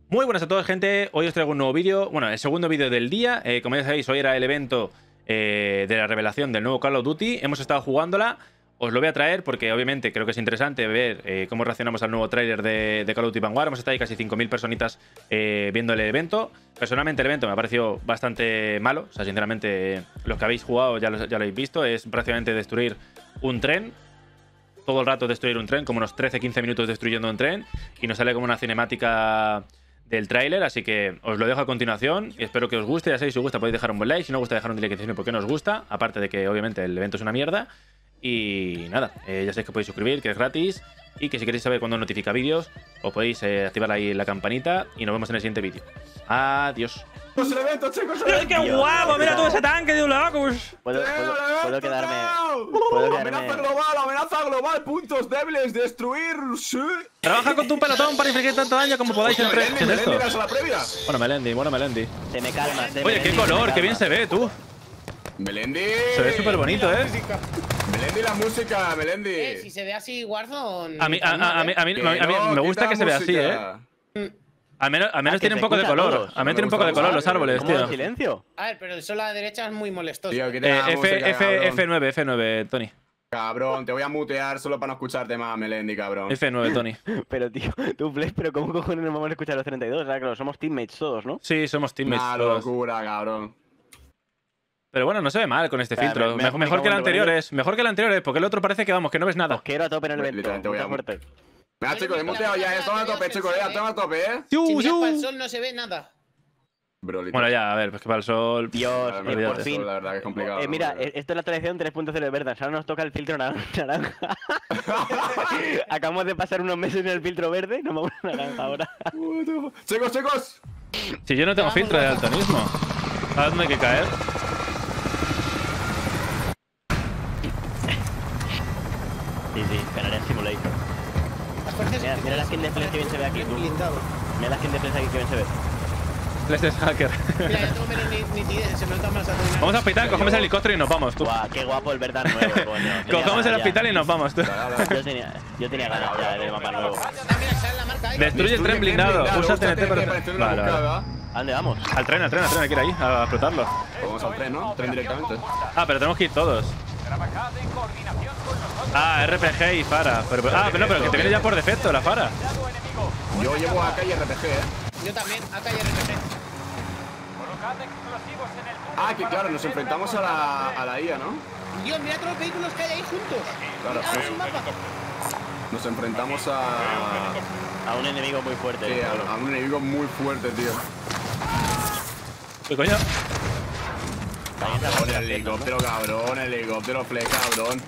Muy buenas a todos, gente. Hoy os traigo un nuevo vídeo. Bueno, el segundo vídeo del día. Como ya sabéis, hoy era el evento de la revelación del nuevo Call of Duty. Hemos estado jugándola. Os lo voy a traer porque obviamente creo que es interesante ver cómo reaccionamos al nuevo tráiler de Call of Duty Vanguard. Hemos estado ahí casi 5.000 personitas viendo el evento. Personalmente el evento me ha parecido bastante malo. O sea, sinceramente, los que habéis jugado ya lo habéis visto. Es prácticamente destruir un tren. Todo el rato destruir un tren, como unos 13-15 minutos destruyendo un tren. Y nos sale como una cinemática del tráiler, así que os lo dejo a continuación y espero que os guste. Ya sabéis, si os gusta podéis dejar un buen like, si no os gusta dejar un like y decirme por qué no os gusta, aparte de que obviamente el evento es una mierda. Y nada, ya sabéis que podéis suscribir, que es gratis, y que si queréis saber cuándo notifica vídeos os podéis activar ahí la campanita y nos vemos en el siguiente vídeo. Adiós. El evento, chicos, ¡Qué guapo! Mira todo ese tanque de un locos. Puedo quedarme. Amenaza global, puntos débiles, destruir. Sí. Trabaja con tu pelotón para infligir tanto daño como podáis en esto. Melendi, la previa. Bueno, Melendi. Te me calmas, Oye, qué color, qué bien se ve, tú. Melendi. Se ve súper bonito, Melendi, la música, Melendi. Si se ve así, Warzone. A mí me gusta que se vea así, Al menos tiene un poco de color. A mí tiene un poco de color los árboles, tío. Silencio? A ver, pero el sol a la derecha es muy molestoso. Tío, F9, Tony. Cabrón, te voy a mutear solo para no escucharte más, Melendi, cabrón. F9, Tony. Pero, tío, tú, Flex, pero ¿cómo cojones nos vamos a escuchar los 32? O sea, claro, somos teammates todos, ¿no? Sí, somos teammates Una todos. locura, cabrón. Pero bueno, no se ve mal con este O sea, filtro. Mejor que el anterior es. Mejor que el anterior es, porque el otro parece que vamos, que no ves nada. Os quiero a tope en el evento. Literalmente voy a mucha suerte. Mira, chicos, he muteado ya, estamos a tope, chicos, ya estamos a tope, Si miras para el sol no se ve nada. Bro, Bueno, ya, a ver, pues que para el sol. Dios, Olvídate. por fin. La verdad que es complicado. Mira, esto es la tradición 3.0 de Verdan. Ahora nos toca el filtro naranja. Acabamos de pasar unos meses en el filtro verde. Nos vamos a naranja ahora. Chicos. Si yo no tengo filtro de daltonismo. ¿A dónde hay que caer? Sí, ganaría en Simulator. Mira la skin de Flex que bien se ve aquí. Mira la skin de Flex aquí que bien se ve. Flex es hacker. Mira, ya tengo menos nitidez, se me nota más a Vamos al hospital, cogemos el helicóptero y nos vamos, tú. Guau, qué guapo el Verdan nuevo, coño. Cogemos el hospital y nos vamos, tú. Yo tenía ganas ya del mapa nuevo. Mira, sale la marca ahí. Destruye el tren blindado. Usa TNT para. Vale. ¿A dónde vamos? Al tren, hay que ir ahí, a explotarlo. Vamos al tren, ¿no? Tren directamente. Ah, pero tenemos que ir todos. Ah, RPG y Fara. Pero que te viene ya por defecto la Fara. Yo llevo AK y RPG, Yo también, acá y RPG. Ah, que claro, nos enfrentamos a la IA, ¿no? Dios, mira todos los vehículos que hay ahí juntos. Claro, Mira su mapa. Nos enfrentamos a A un enemigo muy fuerte. sí, a un enemigo muy fuerte, tío. ¿Qué coño? Cabrón, el helicóptero, Flex, cabrón.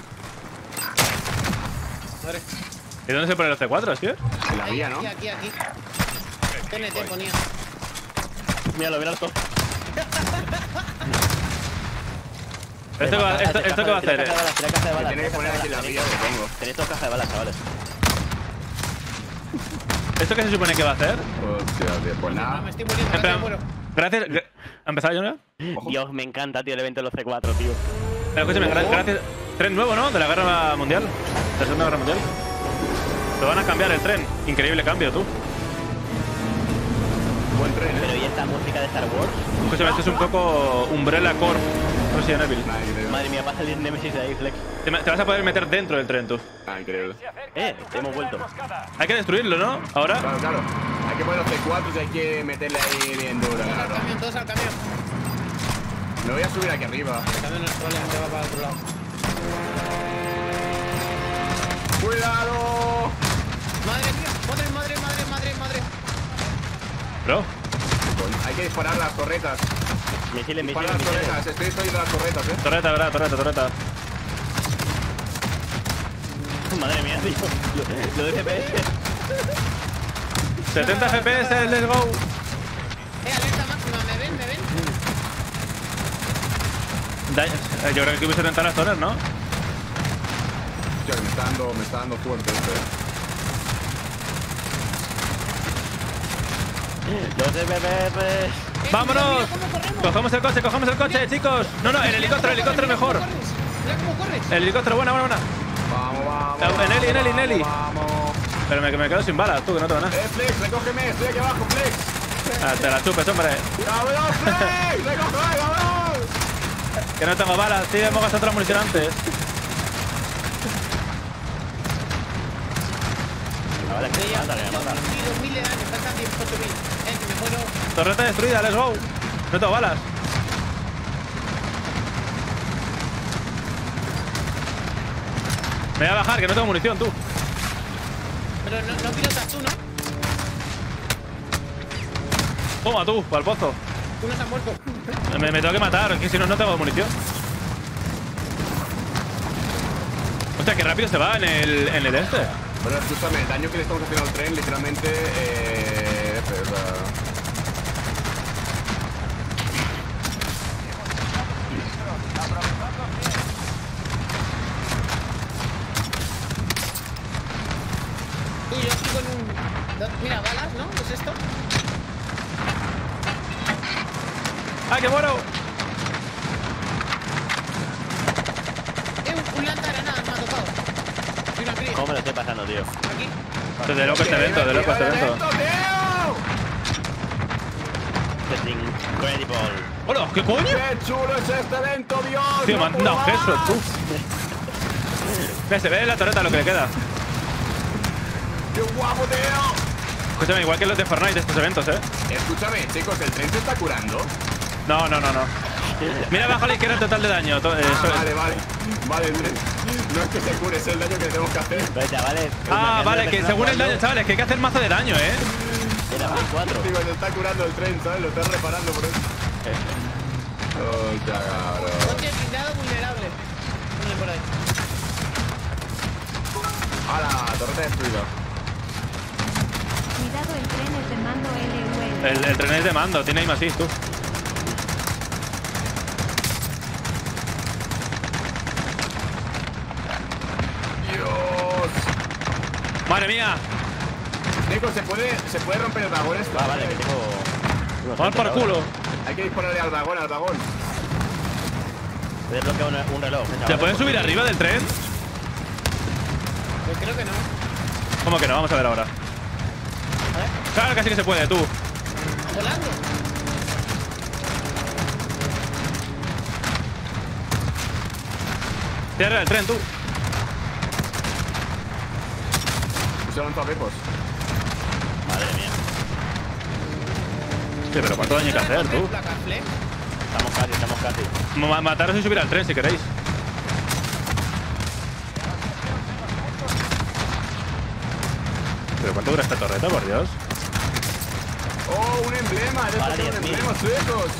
¿Y dónde se pone los C4, tío? En la vía, ¿no? Aquí. TNT ponía. Míralo, todo. ¿Esto qué va a hacer? Tiene que poner aquí en la vía, supongo. Tenéis dos cajas de balas, chavales. ¿Esto qué se supone que va a hacer? Hostia, tío, pues No, nada. me estoy muriendo, En casi me plan, muero. gracias. ¿Ha empezado yo, no? Dios, me encanta, tío, el evento de los C4, tío. Pero escúchame, gracias. Tren nuevo, ¿no? De la Guerra Mundial. De la Segunda Guerra Mundial. Lo van a cambiar el tren. Increíble cambio, tú. Buen tren, Pero ¿y esta música de Star Wars? Escúchame, esto es un poco Umbrella Corp. Resident Evil. Madre mía, va a salir Nemesis de ahí, Flex. Te vas a poder meter dentro del tren, tú. Ah, increíble. Hemos vuelto. Hay que destruirlo, ¿no? Ahora. Claro. Hay que poner los C4 y hay que meterle ahí bien duro, Al claro. camión, todos al camión. Me voy a subir aquí arriba. El camión no es problema, se va para el otro lado. ¡Cuidado! Madre mía, madre. Bro. Hay que disparar las torretas. Misiles. Disparar las torretas. Estoy de las torretas, Torreta, ¿verdad? Torreta. Madre mía, tío. Lo de FPS. 70 FPS, let's go. Alerta máxima, ¿me ven? Yo creo que aquí hubiese intentar las torres, ¿no? Hostia, me está dando fuerte este. Los FPS. ¡Vámonos! ¿Cómo corremos? Cogemos el coche, chicos. No, el helicóptero mejor. Mira cómo corres. El helicóptero, buena. Vamos. Nelly. Vamos. Pero me quedo sin balas, tú, que no te van a. Flex, recógeme, estoy aquí abajo, Flex. Ah, te la chupes, hombre. ¡Cabrón, Flex! ¡Recógeme, cabrón! Que no tengo balas, tío. Hemos gastado otra munición antes. Vale, mándale, mándale. 2.000 de daño, faltan 18.000. Que me muero. Torreta destruida, let's go. No tengo balas. Me voy a bajar, que no tengo munición, tú. Pero no pilotas tú, ¿no? Toma tú, para el pozo. Uno se ha muerto. Me tengo que matar, que si no, no tengo munición. Hostia, qué rápido se va en el este. Bueno, escúchame, el daño que le estamos haciendo al tren, literalmente, Tú, yo estoy con un... Mira, balas, ¿no? ¿Qué es esto? ¡Ah, que muero! Un lanzagranadas me ha tocado. Y una cría. ¿Cómo me lo estoy pasando, tío? Aquí. De loco este evento, de loco este evento. Es incredible. ¡Hola! ¿Qué coño? ¡Qué chulo es este evento, Dios! Tío, me han dado Jesús, tú. Mira, se ve en la torreta lo que le queda. ¡Qué guapo, tío! Escúchame, igual que los de Fortnite, estos eventos, ¿eh? Escúchame, chicos, ¿el tren se está curando? No. Mira abajo a la izquierda el total de daño. Vale. Vale, el tren. No es que se cure, es el daño que tenemos que hacer. Pero chavales. Ah, vale, que según el daño, chavales, que hay que hacer mazo de daño, ¿eh? Era Play 4. Digo, se está curando el tren, ¿sabes? Lo estás reparando por eso. Oh, cabrón. Coche blindado vulnerable. Ponle por ahí. ¡Hala! Torreta destruida. Cuidado, el tren es de mando LUL. El tren es de mando, tiene aim así, tú. ¡Dios! ¡Madre mía! Nico, ¿se puede romper el vagón esto? Ah, vale, que tengo. ¡Vamos por culo! Hay que dispararle al vagón, He desbloqueado un reloj. ¿Se pueden subir arriba del tren? Pues creo que no. ¿Cómo que no? Vamos a ver ahora. Claro que sí que se puede, tú. Volando. Cierra el tren, tú. Se lanzado pepos. Madre mía. Sí, pero ¿cuánto daño hay que hacer, tú? Placa, flex. Estamos casi. Mataros y subir al tren si queréis. ¿Pero cuánto dura esta torreta, por Dios? ¡Oh, un emblema! Vale, ¡Un 10.000. emblema, chicos!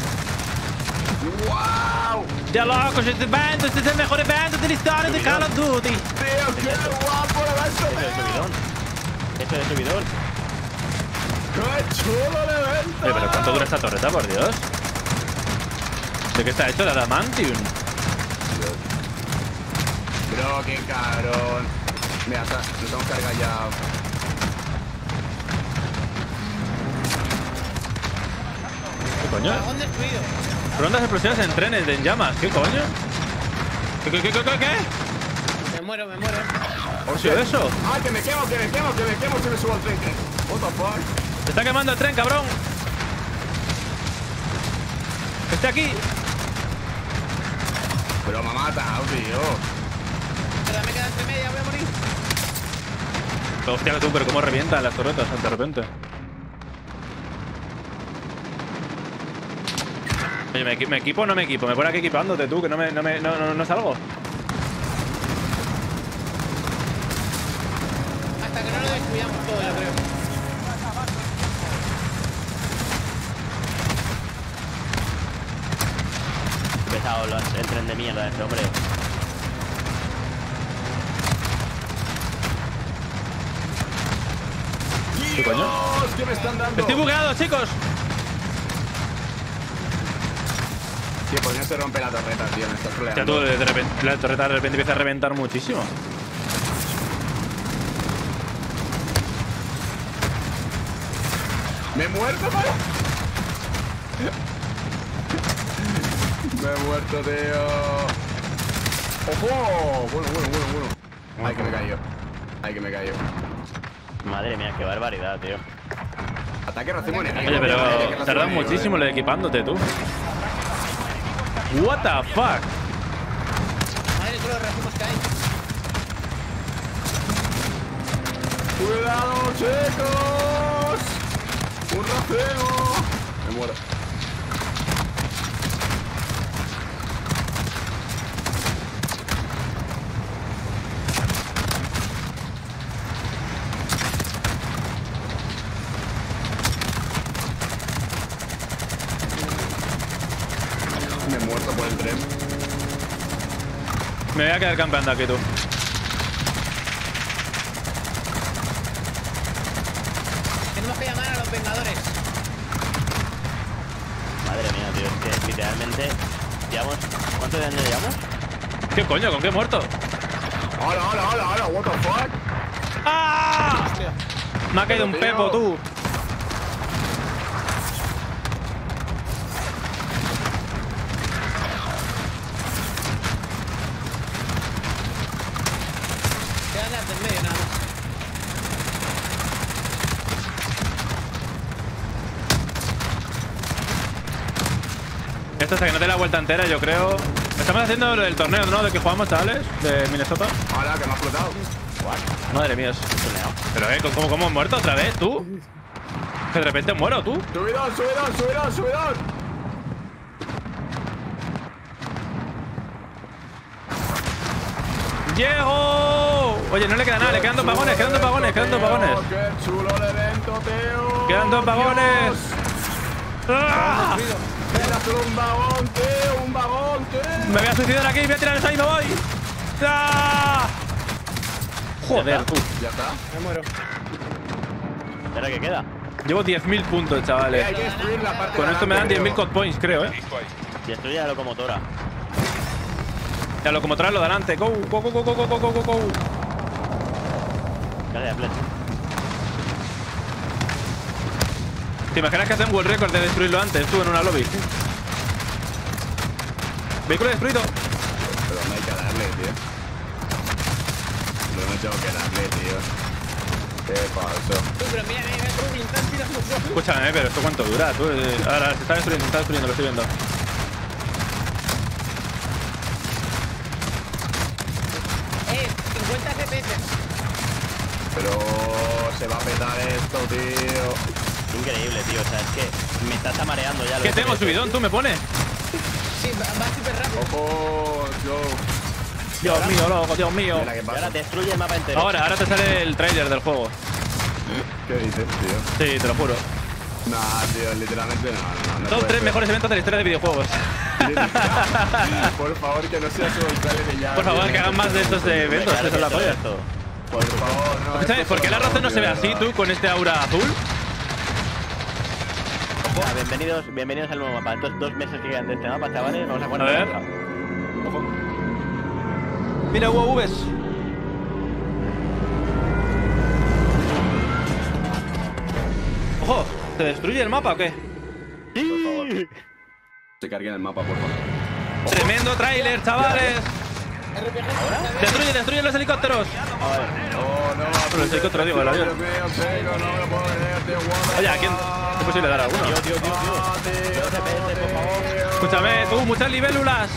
¡Wow! ¡Ya loco! ¡Este evento! ¡Este es el mejor evento de la historia de Call of Duty! ¡Tío, qué guapo la Eso de subidón. Eso de subidón. ¡Qué chulo el evento! ¿Pero cuánto dura esta torreta, por Dios? ¿De qué está hecho? ¿De adamantium? Bro, qué cabrón. Mira, nos hemos cargado ya. ¿Qué coño? Dragón destruido. Rondas explosivas en trenes, en llamas. ¿Qué coño? ¿Qué? Me muero. ¿Ha sido eso? ¡Ah, que me quemo, si me subo al tren! What the fuck? ¡Se está quemando el tren, cabrón! ¡Que esté aquí! Pero me ha matado, tío. Pero me queda entre media, voy a morir. Hostia, tú, pero cómo revientan las torretas de repente. Oye, ¿me equipo o no me equipo? Me pone aquí equipándote tú, que no salgo. Hasta que no lo destruyamos todo, yo creo. Pesado el tren de mierda este hombre. ¿Qué coño? Dios, ¿qué me están dando? ¡Estoy bugueado, chicos! Tío, ¿por qué no se rompe la torreta, tío? Me estás Ya troleando. tú, de repente, la torreta de repente empieza a reventar muchísimo. ¡Me he muerto, para! Me he muerto, tío. ¡Ojo! Bueno. Ay, que me he caído. Ay, que me he caído. Madre mía, qué barbaridad, tío. Ataque racimo enemigo. Oye, pero Ataque racimo tardas enemigo, muchísimo lo de equipándote, tú. What the fuck? Madre, todos los racimos que hay. ¡Cuidado, chicos! ¡Un racimo! Me muero. Me he muerto por el tren. Me voy a quedar campeando aquí, tú. Tenemos que llamar a los Vengadores. Madre mía, tío, es que literalmente llevamos... ¿Cuánto de daño llevamos? ¿Qué coño? ¿Con qué he muerto? ¡Hola, hola, hola, hola! ¿What the fuck? ¡Ah! Hostia. Me ha caído un Tío. pepo, tú. Quédate en medio nada más. Esto hasta que no te la vuelta entera, yo creo. Estamos haciendo el torneo, ¿no? De que jugamos, chavales, de Minnesota. Ahora que me ha explotado. Madre mía. Pero, ¿cómo he muerto otra vez, tú? Que de repente muero, tú. ¡Subidón, subidón, subidón, subidón! ¡Llego! Oye, no le queda nada, le quedan 2 vagones, quedan 2 vagones, quedan 2 vagones. ¡Qué chulo el evento, tío! Quedan 2 vagones. ¡Ah! ¡Era solo un vagón, tío! ¡Un vagón, tío! Me voy a suicidar aquí, voy a tirar el ahí y me voy. ¡Ah! Joder, tú. Ya está. Me muero. ¿Pero qué queda? Llevo 10.000 puntos, chavales. Hay que destruir la parte Con de esto me dan adelante, 10.000 code points, creo, Destruye la locomotora. La locomotora lo de adelante. Go, go, go, go, go, go, go, go, go. Carga de flecha. ¿Te imaginas que hacen world record de destruirlo antes, tú, en una lobby? Vehículo destruido. Pero no hay que darle, tío. No tengo que darle, tío. ¿Qué pasó? Tú, pero mira, tú, estás tirando solo. Escúchame, pero ¿esto cuánto dura? Tú, ahora se está destruyendo, lo estoy viendo. Eh, 50 FPS. Pero se va a petar esto, tío. Increíble, tío. O sea, es que me estás amareando ya. ¿Qué tengo, subidón? ¿Tú me pones? Sí, va súper rápido. ¡Ojo, Joe! Dios mío, loco, Dios mío. Mira qué Y ahora pasa. destruye el mapa entero. Ahora te sale el trailer del juego. ¿Qué dices, tío? Sí, te lo juro. Nah, tío, literalmente no. Top 3 mejores eventos de la historia de videojuegos. Por favor, que no sea solo el trailer y ya. Por favor, que hagan más de estos eventos, que son la polla. Por favor, no. Escúchame, esto ¿por qué el solo arroz no se ve así, tú, con este aura azul? Ah, bienvenidos al nuevo mapa. Estos 2 meses que quedan de este mapa, chavales, vamos a jugar. A ver. Mira, UAVs. Ojo, ¿se destruye el mapa o qué? Se carguen el mapa, por favor. Tremendo tráiler, chavales. Destruye los helicópteros. Oh, no. Los helicópteros, digo, el avión. Dios mío, chico, no me lo puedo creer, tío. Oye, ¿a quién? ¿Es posible dar alguno? Tío. por favor. Escúchame, tú, muchas libélulas.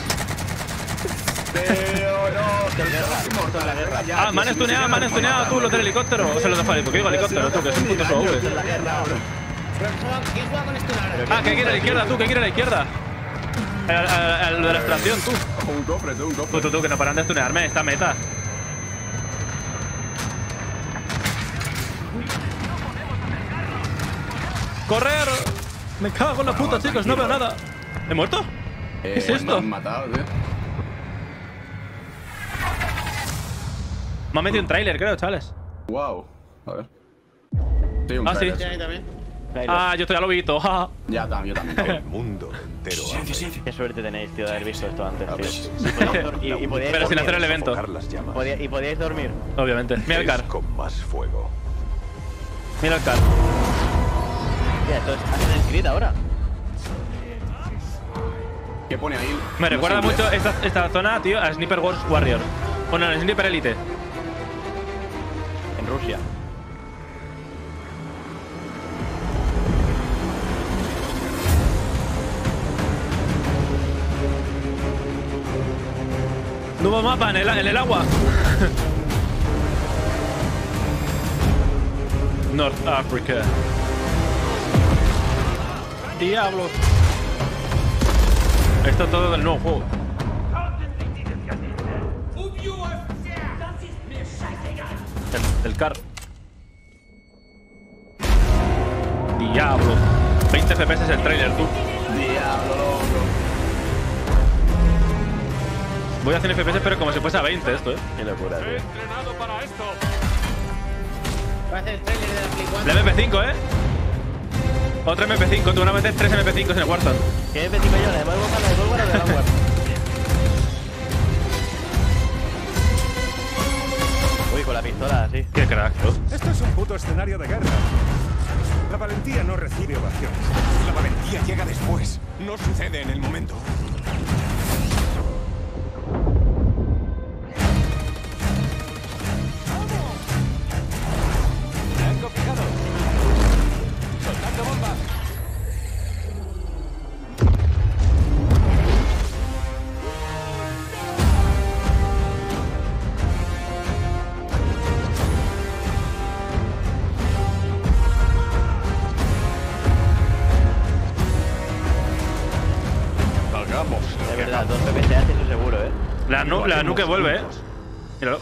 Ah, me han stuneado, tú, los del helicóptero. O sea, los de Fari, porque digo helicóptero, tú, que es un puto SOV. ¿Quién juega con esto ahora? Ah, que quiere a la izquierda, tú, que quiere a la izquierda. Al de la extracción, tú. Un cofre, tú, un cofre. Tú, que no paran de stunearme, esta meta. ¡Correr! Me cago en la puta, chicos, no veo nada. ¿He muerto? ¿Qué es esto? Me han matado, tío. Me ha metido un tráiler, creo, chavales. Wow. A ver. Sí, un Ah, sí. trailer. Sí, a mí también. Ah, yo estoy a lo visto. jaja. Ya también, yo también. El mundo entero hambre. Qué suerte tenéis, tío, de haber visto esto antes, A ver, tío. Y podíais Pero sin dormir. hacer el evento. Sofocar las llamas. Y podíais dormir. Obviamente. Mira el car. Es con más fuego. Mira el car. Tía, entonces, ¿hacen Creed ahora? ¿Qué pone ahí? Me No recuerda sé inglés. mucho esta zona, tío, a Sniper Wars Warrior. Bueno, a Sniper Elite. Rusia. Nuevo mapa en el agua. North Africa. Diablo. Esto es todo del nuevo juego. El car. Diablo. 20 FPS es el trailer, tú. Diablo, loco. Voy a 100 FPS, pero como si fuese a 20 esto, Qué locura, tío. Parece el trailer de la Play 4. La MP5, Otra MP5, tú una vez 3 MP5 en el Warzone. ¿Qué MP5 yo? ¿La de Modern Warfare, la de Cold War o de Land War? Uy, con la pistola, así. Qué crack, ¿no? Esto es un puto escenario de guerra. La valentía no recibe ovaciones. La valentía llega después. No sucede en el momento. Blanco fijado. Soltando bombas. Hagamos. De verdad, 2 PPC hace eso seguro, La nuke vuelve, Míralo.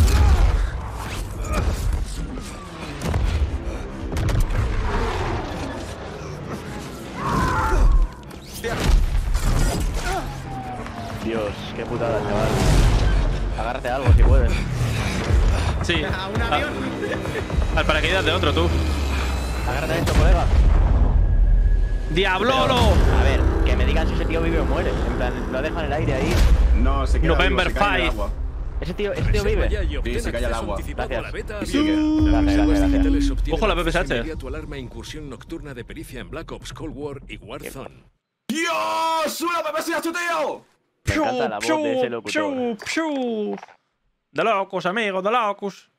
Dios, qué putada, chaval. Agárrate a algo si puedes. Sí. A un avión. Al paracaídas de otro, tú. Agárrate a esto, colega. ¡Diablolo! A ver, que me digan si ese tío vive o muere. En plan, lo dejan en el aire ahí. No, se queda November vivo, se cae en el 5. agua. Ese tío vive. Sí, se cae al agua. Gracias. Sigue. Gracias. Ojo la PPSH. Tu alarma incursión nocturna de pericia en Black Ops Cold War y Warzone. ¡Dios! ¡Una PPSH, tío! Me encanta la voz de ese locutor. De locos, amigos, de locos.